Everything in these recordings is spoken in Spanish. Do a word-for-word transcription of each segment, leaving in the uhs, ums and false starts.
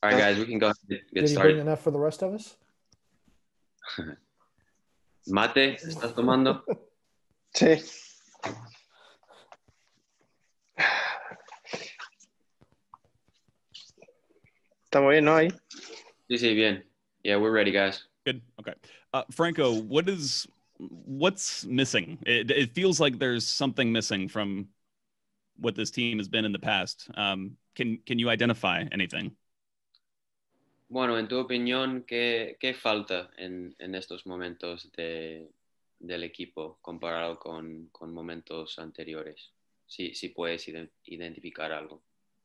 All right, guys, we can go ahead and get Did he started. bring enough for the rest of us? Mate, ¿estás tomando? Sí. ¿Estamos bien, no? Ahí. Sí, sí, bien. Yeah, we're ready, guys. Good. Okay. Uh, Franco, what is what's missing? It, it feels like there's something missing from what this team has been in the past. Um, can can you identify anything? Bueno, en tu opinión, ¿qué, qué falta en, en estos momentos de, del equipo comparado con, con momentos anteriores? Si, si puedes ide- identificar algo.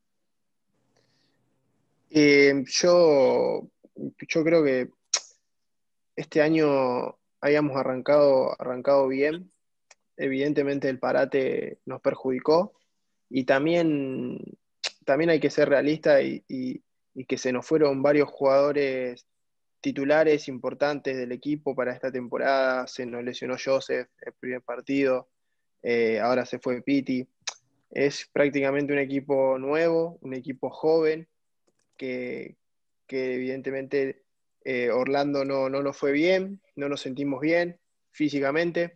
Eh, yo, yo creo que este año habíamos arrancado, arrancado bien. Evidentemente el parate nos perjudicó y también, también hay que ser realista y, y, y que se nos fueron varios jugadores titulares importantes del equipo para esta temporada. Se nos lesionó Joseph el primer partido, eh, ahora se fue Piti. Es prácticamente un equipo nuevo, un equipo joven, que, que evidentemente eh, Orlando no, no nos fue bien, no nos sentimos bien físicamente.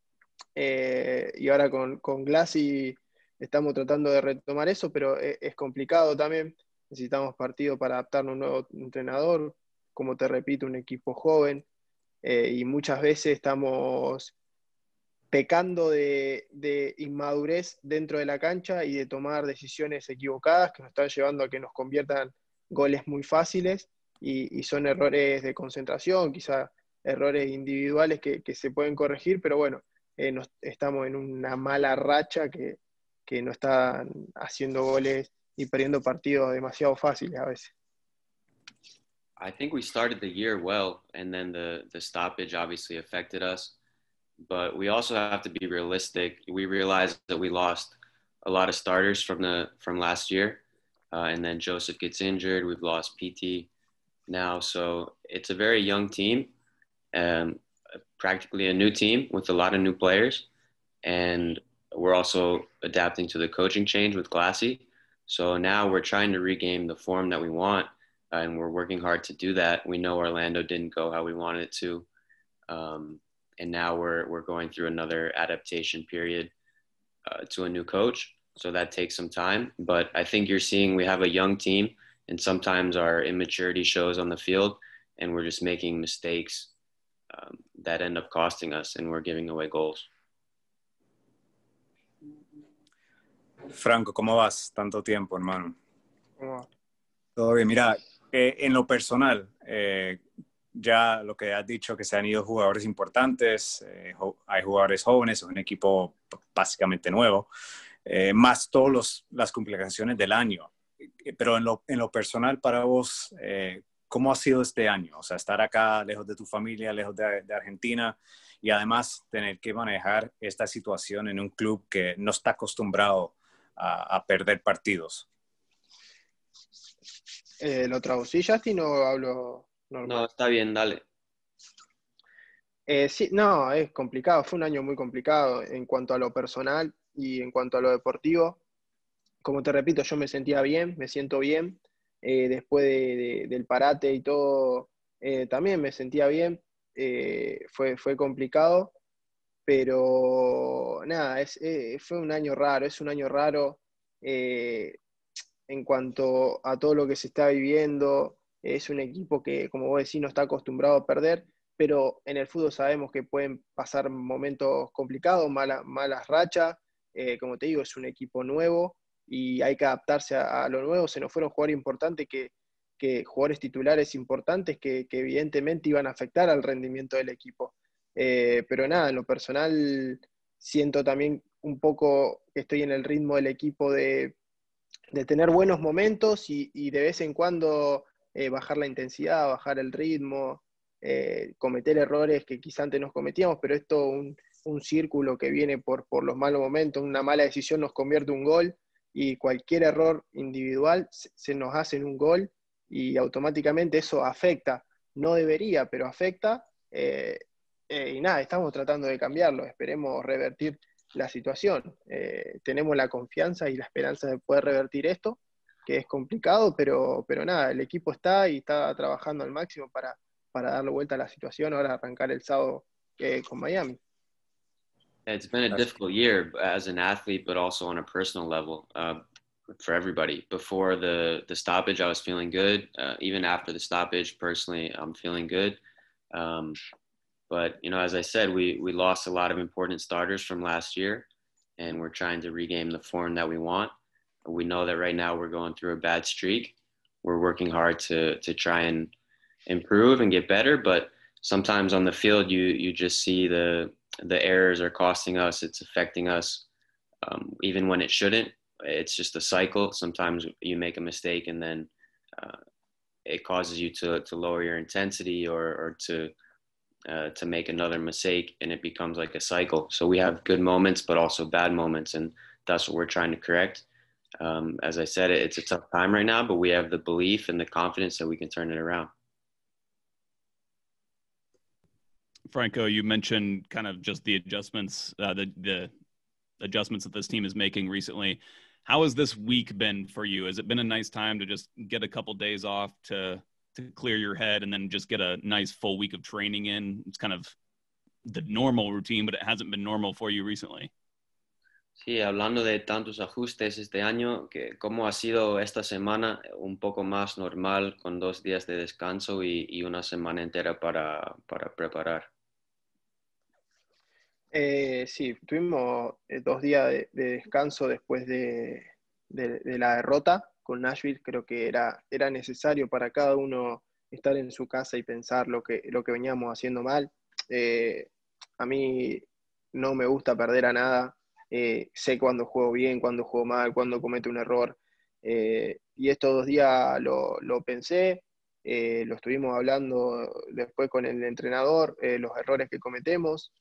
Eh, y ahora con, con Glassy estamos tratando de retomar eso, pero es, es complicado también. Necesitamos partido para adaptarnos a un nuevo entrenador, como te repito, un equipo joven, eh, y muchas veces estamos pecando de, de inmadurez dentro de la cancha y de tomar decisiones equivocadas que nos están llevando a que nos conviertan goles muy fáciles y, y son errores de concentración, quizá errores individuales que, que se pueden corregir, pero bueno, eh, nos, estamos en una mala racha que, que nos están haciendo goles y perdiendo partidos demasiado fáciles a veces. I think we started the year well, and then the, the stoppage obviously affected us. But we also have to be realistic. We realized that we lost a lot of starters from the from last year, uh, and then Joseph gets injured. We've lost P T now, so it's a very young team, um, practically a new team with a lot of new players, and we're also adapting to the coaching change with Glassy. So now we're trying to regain the form that we want, uh, and we're working hard to do that. We know Orlando didn't go how we wanted it to. Um, And now we're we're going through another adaptation period uh, to a new coach. So that takes some time. But I think you're seeing we have a young team, and sometimes our immaturity shows on the field, and we're just making mistakes um, that end up costing us, and we're giving away goals. Franco, ¿cómo vas? Tanto tiempo, hermano. ¿Cómo? Todo bien. Mira, eh, en lo personal, eh, ya lo que has dicho, que se han ido jugadores importantes, eh, hay jugadores jóvenes, es un equipo básicamente nuevo, eh, más todas las complicaciones del año. Pero en lo, en lo personal para vos, eh, ¿cómo ha sido este año? O sea, estar acá lejos de tu familia, lejos de, de Argentina, y además tener que manejar esta situación en un club que no está acostumbrado a, a perder partidos. Eh, ¿Lo traducí, Justin, o hablo normal? No, está bien, dale. Eh, sí, no, es complicado, fue un año muy complicado en cuanto a lo personal y en cuanto a lo deportivo. Como te repito, yo me sentía bien, me siento bien, eh, después de, de, del parate y todo, eh, también me sentía bien, eh, fue, fue complicado, pero nada, es, eh, fue un año raro, es un año raro eh, en cuanto a todo lo que se está viviendo. Es un equipo que, como vos decís, no está acostumbrado a perder, pero en el fútbol sabemos que pueden pasar momentos complicados, mala, malas rachas. Eh, como te digo, es un equipo nuevo y hay que adaptarse a, a lo nuevo. Se nos fueron jugadores importantes, que, que jugadores titulares importantes que, que evidentemente iban a afectar al rendimiento del equipo. Eh, pero nada, en lo personal siento también un poco que estoy en el ritmo del equipo de, de tener buenos momentos y, y de vez en cuando eh, bajar la intensidad, bajar el ritmo, eh, cometer errores que quizá antes nos cometíamos, pero esto un, un círculo que viene por, por los malos momentos. Una mala decisión nos convierte en un gol y cualquier error individual se, se nos hace en un gol y automáticamente eso afecta. No debería, pero afecta. Eh, eh, y nada, estamos tratando de cambiarlo. Esperemos revertir la situación. Eh, tenemos la confianza y la esperanza de poder revertir esto, que es complicado, pero, pero nada, el equipo está y está trabajando al máximo para, para darle vuelta a la situación, ahora arrancar el sábado eh, con Miami. It's been a difficult year as an athlete, but also on a personal level uh, for everybody. Before the, the stoppage, I was feeling good. Uh, even after the stoppage, personally, I'm feeling good. Um, but, you know, as I said, we, we lost a lot of important starters from last year, and we're trying to regain the form that we want. We know that right now we're going through a bad streak. We're working hard to, to try and improve and get better, but sometimes on the field, you, you just see the, the errors are costing us. It's affecting us, um, even when it shouldn't. It's just a cycle. Sometimes you make a mistake and then uh, it causes you to, to lower your intensity or, or to, uh, to make another mistake, and it becomes like a cycle. So we have good moments, but also bad moments, and that's what we're trying to correct. Um, as I said, it's a tough time right now, but we have the belief and the confidence that we can turn it around. Franco, you mentioned kind of just the adjustments, uh, the the adjustments that this team is making recently. How has this week been for you? Has it been a nice time to just get a couple days off to to clear your head and then just get a nice full week of training in? It's kind of the normal routine, but it hasn't been normal for you recently. Sí, hablando de tantos ajustes este año, que cómo ha sido esta semana un poco más normal con dos días de descanso y, y una semana entera para, para preparar. Eh, sí, tuvimos eh, dos días de, de descanso después de, de, de la derrota con Nashville. Creo que era, era necesario para cada uno estar en su casa y pensar lo que, lo que veníamos haciendo mal. Eh, a mí no me gusta perder a nada. Eh, sé cuándo juego bien, cuándo juego mal, cuándo cometo un error. Eh, y estos dos días lo, lo pensé, eh, lo estuvimos hablando después con el entrenador, eh, los errores que cometemos.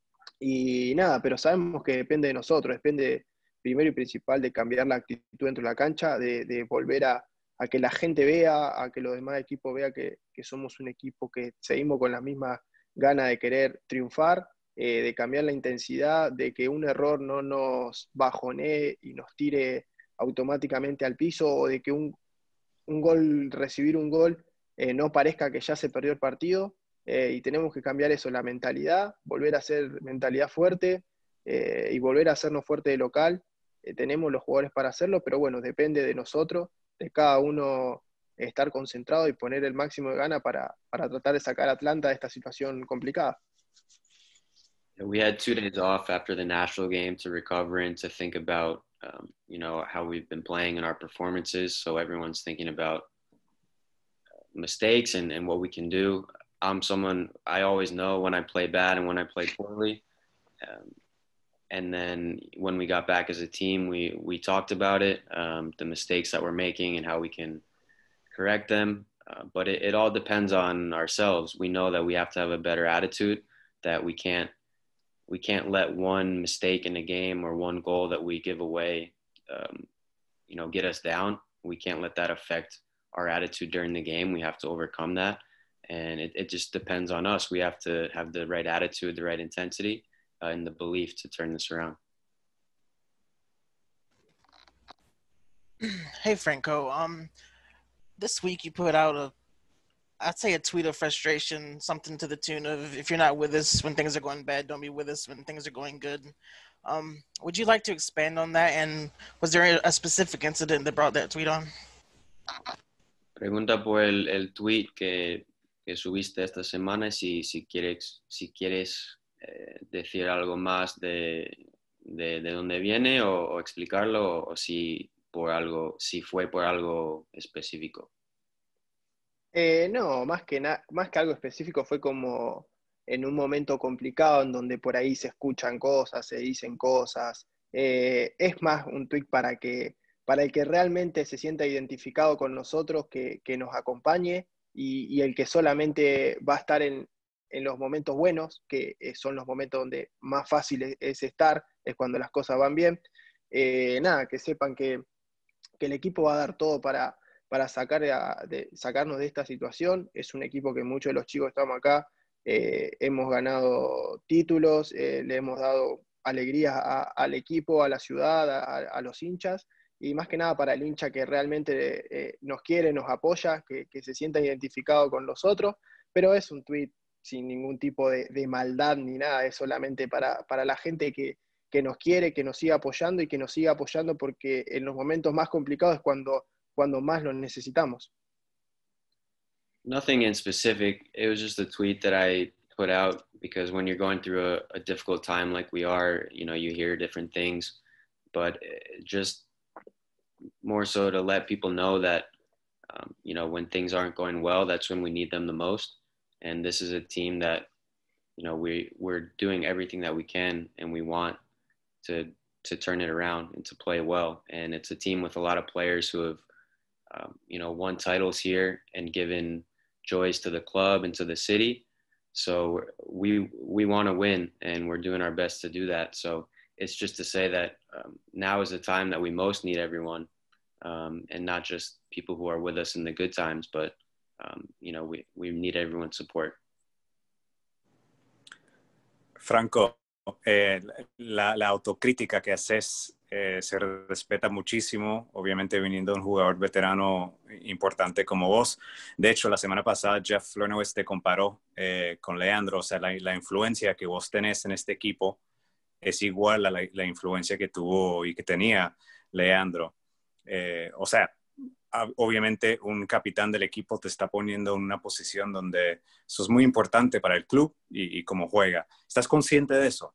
Y nada, pero sabemos que depende de nosotros, depende primero y principal de cambiar la actitud dentro de la cancha, de, de volver a, a que la gente vea, a que los demás equipos vean que, que somos un equipo que seguimos con la misma gana de querer triunfar, eh, de cambiar la intensidad, de que un error no nos bajonee y nos tire automáticamente al piso, o de que un, un gol, recibir un gol, eh, no parezca que ya se perdió el partido. Eh, y tenemos que cambiar eso, la mentalidad, volver a ser mentalidad fuerte eh, y volver a hacernos fuerte de local. Eh, tenemos los jugadores para hacerlo, pero bueno, depende de nosotros, de cada uno estar concentrado y poner el máximo de gana para, para tratar de sacar a Atlanta de esta situación complicada. We had two days off after the Nashville game to recover and to think about, um, you know, how we've been playing and our performances. So everyone's thinking about mistakes and, and what we can do. I'm someone, I always know when I play bad and when I play poorly. Um, and then when we got back as a team, we, we talked about it, um, the mistakes that we're making and how we can correct them. Uh, but it, it all depends on ourselves. We know that we have to have a better attitude, that we can't, we can't let one mistake in a game or one goal that we give away, um, you know, get us down. We can't let that affect our attitude during the game. We have to overcome that. And it, it just depends on us. We have to have the right attitude, the right intensity, uh, and the belief to turn this around. Hey, Franco. Um, this week you put out a, I'd say a tweet of frustration, something to the tune of, if you're not with us when things are going bad, don't be with us when things are going good. Um, would you like to expand on that? And was there a specific incident that brought that tweet on? Pregunta por el, el tweet que que subiste esta semana, si, si quieres, si quieres eh, decir algo más de, de, de dónde viene o, o explicarlo, o, o si, por algo, si fue por algo específico. Eh, no, más que, na más que algo específico, fue como en un momento complicado en donde por ahí se escuchan cosas, se dicen cosas. Eh, es más un tweet para, que, para el que realmente se sienta identificado con nosotros, que, que nos acompañe. Y, y el que solamente va a estar en, en los momentos buenos, que son los momentos donde más fácil es, es estar, es cuando las cosas van bien. Eh, nada, que sepan que, que el equipo va a dar todo para, para sacar a, de, sacarnos de esta situación. Es un equipo que muchos de los chicos estamos acá, eh, hemos ganado títulos, eh, le hemos dado alegrías a, al equipo, a la ciudad, a, a los hinchas, y más que nada para el hincha que realmente eh, nos quiere, nos apoya, que, que se sienta identificado con nosotros, pero es un tweet sin ningún tipo de, de maldad ni nada, es solamente para, para la gente que, que nos quiere, que nos siga apoyando y que nos siga apoyando porque en los momentos más complicados es cuando, cuando más los necesitamos. Nothing in specific. It was just a tweet that I put out because when you're going through a, a difficult time like we are, you know, you hear different things, but just more so to let people know that, um, you know, when things aren't going well, that's when we need them the most. And this is a team that, you know, we, we're doing everything that we can and we want to, to turn it around and to play well. And it's a team with a lot of players who have, um, you know, won titles here and given joys to the club and to the city. So we, we want to win and we're doing our best to do that. So it's just to say that um, now is the time that we most need everyone, um, and not just people who are with us in the good times, but um, you know, we, we need everyone's support. Franco, eh, la, la autocrítica que haces eh, se respeta muchísimo, obviamente viniendo de un jugador veterano importante como vos. De hecho, la semana pasada Jeff Flornowitz te comparó eh, con Leandro, o sea, la, la influencia que vos tenés en este equipo es igual a la, la influencia que tuvo y que tenía Leandro. Eh, o sea, obviamente un capitán del equipo te está poniendo en una posición donde sos muy importante para el club y, y cómo juega. ¿Estás consciente de eso?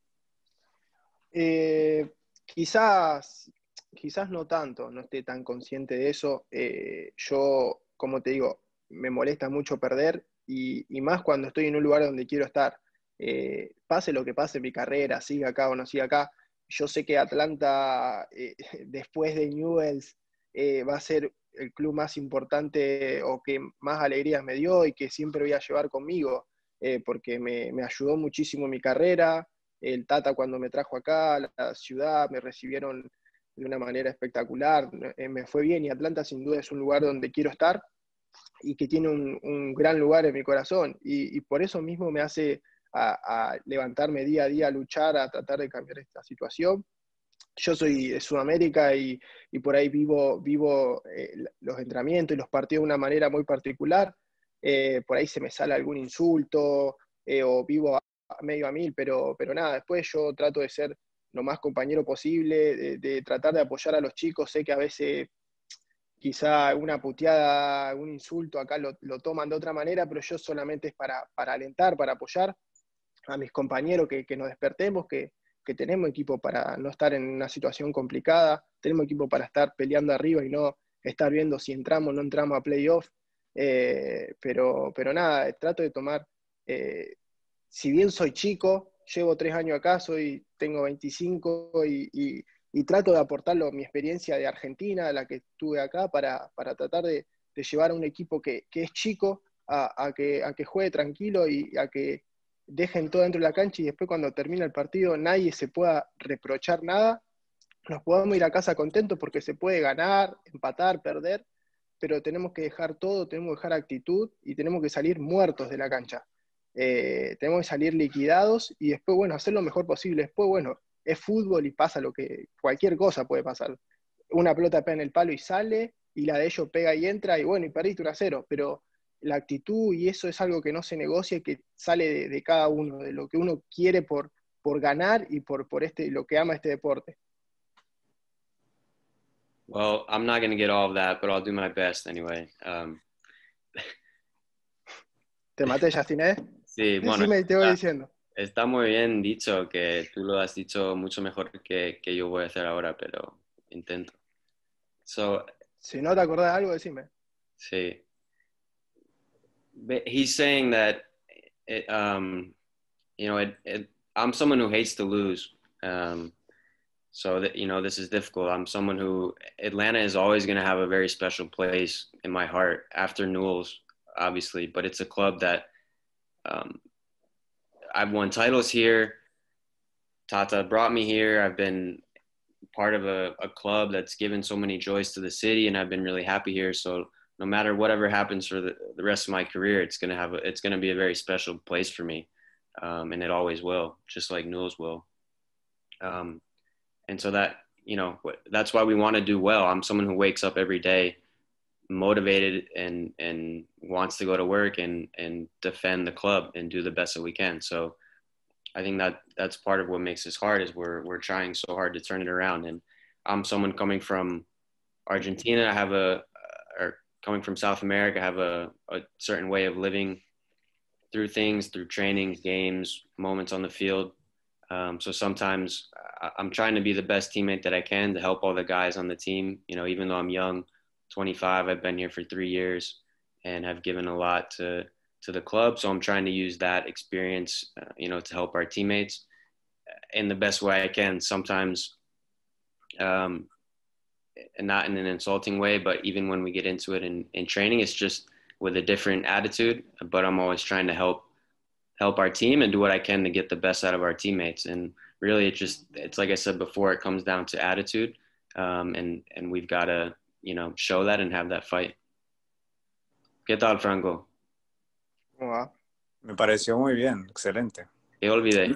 Eh, quizás, quizás no tanto, no esté tan consciente de eso. Eh, yo, como te digo, me molesta mucho perder y, y más cuando estoy en un lugar donde quiero estar. Eh, pase lo que pase en mi carrera, siga acá o no siga acá, yo sé que Atlanta, eh, después de Newell's, eh, va a ser el club más importante o que más alegrías me dio y que siempre voy a llevar conmigo, eh, porque me, me ayudó muchísimo en mi carrera. El Tata cuando me trajo acá, la ciudad, me recibieron de una manera espectacular, eh, me fue bien y Atlanta sin duda es un lugar donde quiero estar y que tiene un, un gran lugar en mi corazón y, y por eso mismo me hace a, a levantarme día a día, a luchar, a tratar de cambiar esta situación. Yo soy de Sudamérica y, y por ahí vivo, vivo eh, los entrenamientos y los partidos de una manera muy particular. Eh, por ahí se me sale algún insulto eh, o vivo a, a medio a mil, pero, pero nada, después yo trato de ser lo más compañero posible, de, de tratar de apoyar a los chicos. Sé que a veces quizá una puteada, un insulto acá lo, lo toman de otra manera, pero yo solamente es para, para alentar, para apoyar a mis compañeros, que, que nos despertemos, que, que tenemos equipo para no estar en una situación complicada, tenemos equipo para estar peleando arriba y no estar viendo si entramos o no entramos a playoff, eh, pero, pero nada, trato de tomar, eh, si bien soy chico, llevo tres años acá, soy, tengo veinticinco y, y, y trato de aportarlo mi experiencia de Argentina, la que tuve acá, para, para tratar de, de llevar a un equipo que, que es chico a, a, que, a que juegue tranquilo y a que dejen todo dentro de la cancha y después cuando termina el partido nadie se pueda reprochar nada, nos podamos ir a casa contentos porque se puede ganar, empatar, perder, pero tenemos que dejar todo, tenemos que dejar actitud y tenemos que salir muertos de la cancha. Eh, tenemos que salir liquidados y después, bueno, hacer lo mejor posible. Después, bueno, es fútbol y pasa lo que, cualquier cosa puede pasar. Una pelota pega en el palo y sale, y la de ellos pega y entra, y bueno, y perdiste uno a cero, pero la actitud y eso es algo que no se negocia, que sale de, de cada uno, de lo que uno quiere por, por ganar y por, por este, lo que ama este deporte. Well, I'm not going to get all of that, but I'll do my best anyway. Um, ¿Te maté, Justin, eh? Sí, bueno, Decime y te voy está, diciendo. está muy bien dicho, que tú lo has dicho mucho mejor que, que yo voy a hacer ahora, pero intento. So, si no te acordás de algo, decime. Sí. But he's saying that, it, um, you know, it, it, I'm someone who hates to lose. Um, so that, you know, this is difficult. I'm someone who, Atlanta is always going to have a very special place in my heart after Newell's, obviously, but it's a club that um, I've won titles here. Tata brought me here. I've been part of a, a club that's given so many joys to the city, and I've been really happy here. So no matter whatever happens for the, the rest of my career, it's gonna have a, it's gonna be a very special place for me, um, and it always will, just like Newell's will. Um, and so that you know, that's why we want to do well. I'm someone who wakes up every day motivated and and wants to go to work and and defend the club and do the best that we can. So I think that that's part of what makes this hard is we're we're trying so hard to turn it around. And I'm someone coming from Argentina. I have a or coming from South America. I have a, a certain way of living through things, through trainings, games, moments on the field. Um, so sometimes I'm trying to be the best teammate that I can to help all the guys on the team. You know, even though I'm young, twenty-five, I've been here for three years and have given a lot to to the club. So I'm trying to use that experience, uh, you know, to help our teammates in the best way I can. Sometimes, um, and not in an insulting way, but even when we get into it in, in training, it's just with a different attitude. But I'm always trying to help help our team and do what I can to get the best out of our teammates. And really, it just it's like I said before, it comes down to attitude, um, and and we've got to you know show that and have that fight. ¿Qué tal, Franco? ¿Cómo va? Me pareció muy bien, excelente. ¿Qué olvidé?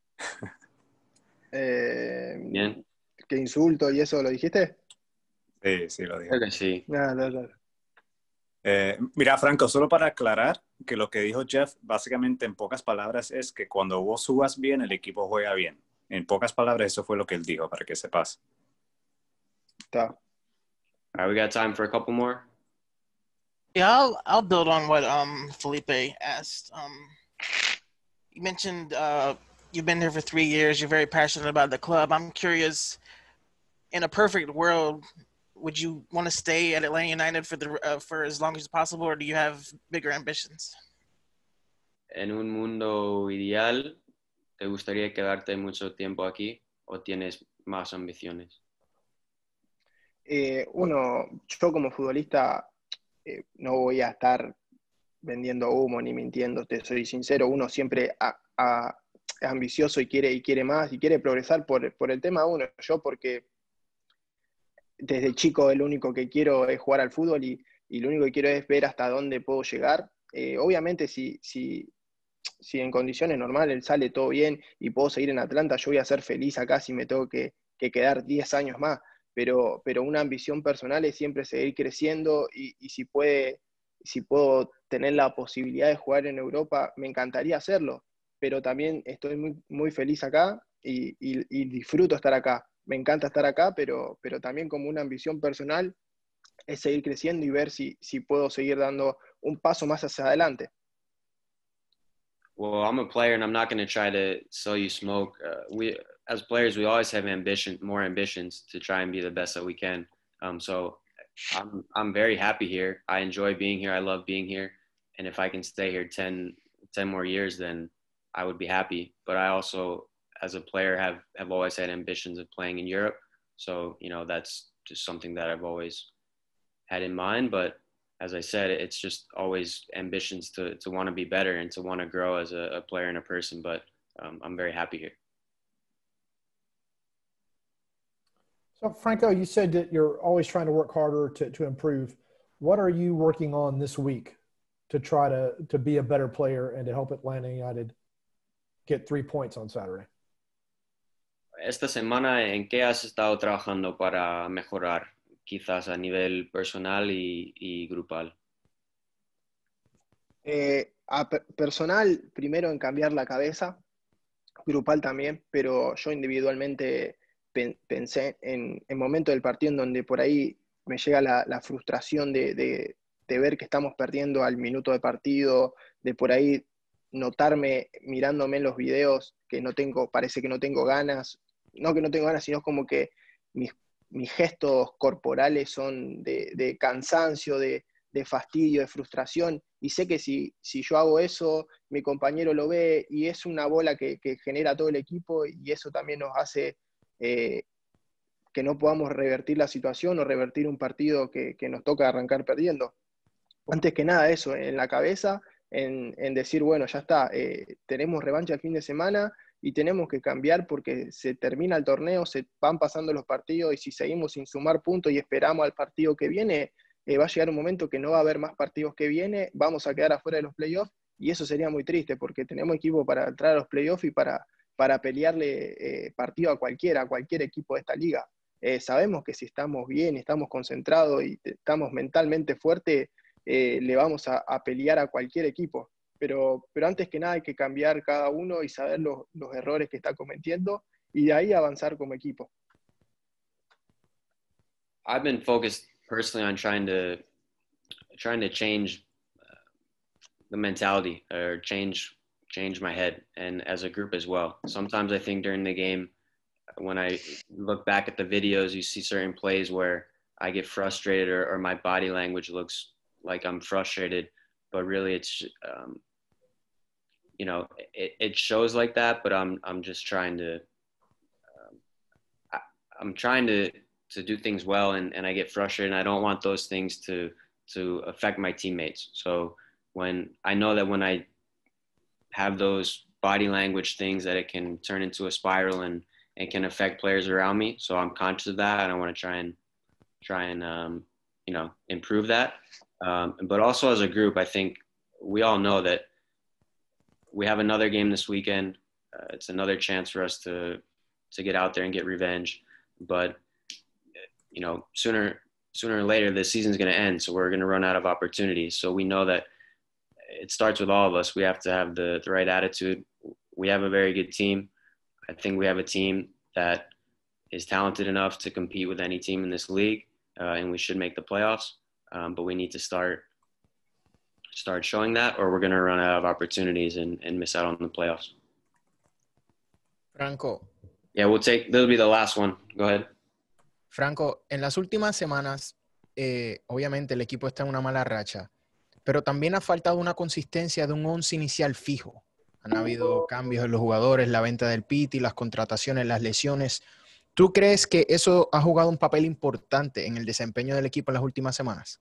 Eh, Bien. ¿Qué insulto y eso lo dijiste? Sí, sí, lo dije. Creo que sí. No, no, no. Eh, mira, Franco, solo para aclarar que lo que dijo Jeff, básicamente en pocas palabras, es que cuando vos subas bien, el equipo juega bien. En pocas palabras, eso fue lo que él dijo, para que sepas. Está. All right, we got time for a couple more. Yeah, I'll I'll build on what um Felipe asked. Um, you mentioned uh you've been here for three years. You're very passionate about the club. I'm curious, in a perfect world, would you want to stay at Atlanta United for the uh, for as long as possible, or do you have bigger ambitions? En un mundo ideal, ¿te gustaría quedarte mucho tiempo aquí o tienes más ambiciones? Eh, uno, yo como futbolista eh, no voy a estar vendiendo humo ni mintiendo, te soy sincero, uno siempre a, a, es ambicioso y quiere, y quiere más y quiere progresar por, por el tema uno. Yo porque desde chico lo único que quiero es jugar al fútbol y, y lo único que quiero es ver hasta dónde puedo llegar. Eh, obviamente si, si, si en condiciones normales sale todo bien y puedo seguir en Atlanta, yo voy a ser feliz acá si me tengo que, que quedar diez años más. Pero, pero una ambición personal es siempre seguir creciendo y, y si, puede, si puedo tener la posibilidad de jugar en Europa, me encantaría hacerlo, pero también estoy muy, muy feliz acá y, y, y disfruto estar acá. Me encanta estar acá, pero, pero también como una ambición personal es seguir creciendo y ver si, si puedo seguir dando un paso más hacia adelante. Well, I'm a player, and I'm not going to try to sell you smoke. Uh, we, as players, we always have ambition, more ambitions to try and be the best that we can. Um, so I'm, I'm very happy here. I enjoy being here. I love being here. And if I can stay here ten, ten more years, then I would be happy. But I also, as a player, have, have always had ambitions of playing in Europe. So, you know, that's just something that I've always had in mind. But as I said, it's just always ambitions to, to want to be better and to want to grow as a, a player and a person. But um, I'm very happy here. So, Franco, you said that you're always trying to work harder to, to improve. What are you working on this week to try to, to be a better player and to help Atlanta United get three points on Saturday? Esta semana, ¿en qué has estado trabajando para mejorar? Quizás a nivel personal y, y grupal. Eh, a per personal, primero en cambiar la cabeza, grupal también, pero yo individualmente pen pensé en el momento del partido en donde por ahí me llega la, la frustración de, de, de ver que estamos perdiendo al minuto de partido, de por ahí notarme mirándome en los videos que no tengo, parece que no tengo ganas, no que no tengo ganas, sino como que mis mis gestos corporales son de, de cansancio, de, de fastidio, de frustración, y sé que si, si yo hago eso, mi compañero lo ve, y es una bola que, que genera todo el equipo, y eso también nos hace eh, que no podamos revertir la situación o revertir un partido que, que nos toca arrancar perdiendo. Antes que nada eso, en la cabeza, en, en decir, bueno, ya está, eh, tenemos revancha el fin de semana, y tenemos que cambiar porque se termina el torneo, se van pasando los partidos y si seguimos sin sumar puntos y esperamos al partido que viene, eh, va a llegar un momento que no va a haber más partidos que viene, vamos a quedar afuera de los playoffs y eso sería muy triste porque tenemos equipo para entrar a los playoffs y para, para pelearle eh, partido a cualquiera, a cualquier equipo de esta liga. eh, sabemos que si estamos bien, estamos concentrados y estamos mentalmente fuertes, eh, le vamos a, a pelear a cualquier equipo. Pero, pero antes que nada hay que cambiar cada uno y saber los, los errores que está cometiendo y de ahí avanzar como equipo. I've been focused personally on trying to trying to change the mentality or change change my head and as a group as well. Sometimes I think during the game, when I look back at the videos, you see certain plays where I get frustrated or, or my body language looks like I'm frustrated, but really it's um, you know it, it shows like that. But I'm I'm just trying to um, I, I'm trying to to do things well, and, and I get frustrated, and I don't want those things to to affect my teammates. So when I know that when I have those body language things that it can turn into a spiral and, and can affect players around me. So I'm conscious of that, and I want to try and try and um, you know improve that. Um, but also as a group, I think we all know that we have another game this weekend. Uh, it's another chance for us to to get out there and get revenge. But you know, sooner sooner or later, this season's going to end, so we're going to run out of opportunities. So we know that it starts with all of us. We have to have the, the right attitude. We have a very good team. I think we have a team that is talented enough to compete with any team in this league, uh, and we should make the playoffs. Um, but we need to start start showing that, or we're going to run out of opportunities and, and miss out on the playoffs. Franco. Yeah, we'll take. That'll be the last one. Go ahead. Franco, en las últimas semanas, eh, obviamente el equipo está en una mala racha, pero también ha faltado una consistencia de un once inicial fijo. Han habido cambios en los jugadores, la venta del Pity, las contrataciones, las lesiones. ¿Tú crees que eso ha jugado un papel importante en el desempeño del equipo en las últimas semanas?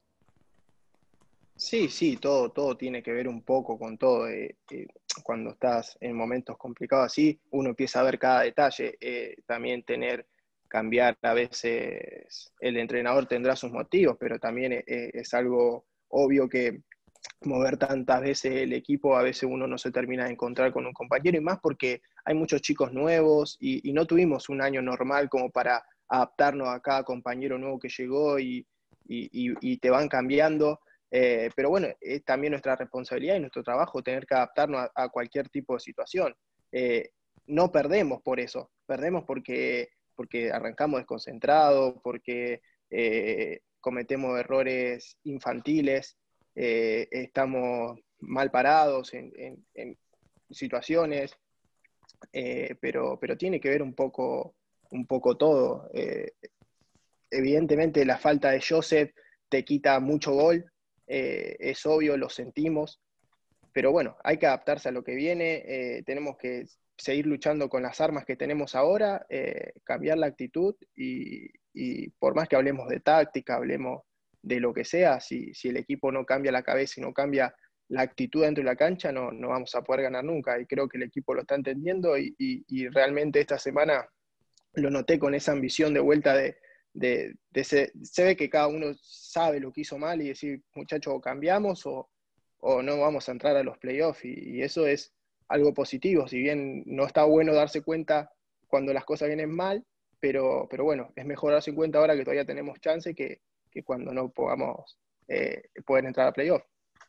Sí, sí, todo, todo tiene que ver un poco con todo. Eh, eh, cuando estás en momentos complicados así, uno empieza a ver cada detalle. Eh, también tener, cambiar a veces, el entrenador tendrá sus motivos, pero también eh, es algo obvio que mover tantas veces el equipo, a veces uno no se termina de encontrar con un compañero, y más porque hay muchos chicos nuevos y, y no tuvimos un año normal como para adaptarnos a cada compañero nuevo que llegó y, y, y, y te van cambiando. Eh, pero bueno, es también nuestra responsabilidad y nuestro trabajo tener que adaptarnos a, a cualquier tipo de situación. Eh, no perdemos por eso, perdemos porque, porque arrancamos desconcentrados, porque eh, cometemos errores infantiles, eh, estamos mal parados en, en, en situaciones, eh, pero, pero tiene que ver un poco, un poco todo. Eh, evidentemente la falta de Joseph te quita mucho gol. Eh, es obvio, lo sentimos, pero bueno, hay que adaptarse a lo que viene, eh, tenemos que seguir luchando con las armas que tenemos ahora, eh, cambiar la actitud y, y por más que hablemos de táctica, hablemos de lo que sea, si, si el equipo no cambia la cabeza y no cambia la actitud dentro de la cancha, no, no vamos a poder ganar nunca, y creo que el equipo lo está entendiendo y, y, y realmente esta semana lo noté con esa ambición de vuelta de De, de se, se ve que cada uno sabe lo que hizo mal y decir, muchachos, o cambiamos o, o no vamos a entrar a los playoffs, y, y eso es algo positivo, si bien no está bueno darse cuenta cuando las cosas vienen mal, pero, pero bueno, es mejor darse cuenta ahora que todavía tenemos chance que, que cuando no podamos eh, poder entrar a playoffs.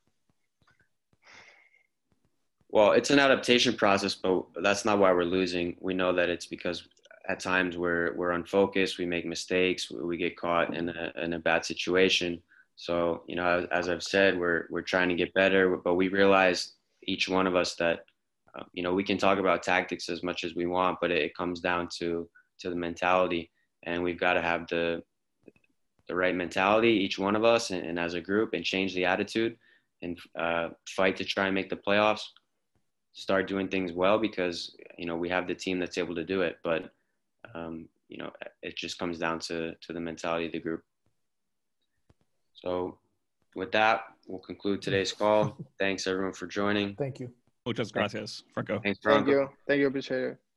Well, it's an adaptation process, but that's not why we're losing. We know that it's because at times we're we're unfocused, we make mistakes, we get caught in a in a bad situation. So, you know, as I've said, we're we're trying to get better, but we realize each one of us that uh, you know, we can talk about tactics as much as we want, but it, it comes down to to the mentality, and we've got to have the the right mentality, each one of us, and, and as a group, and change the attitude and uh, fight to try and make the playoffs. Start doing things well because you know we have the team that's able to do it, but Um, you know, it just comes down to, to the mentality of the group. So with that, we'll conclude today's call. Thanks everyone for joining. Thank you. Muchas gracias, Franco. Thanks, Franco. Thank you. Thank you, appreciate it.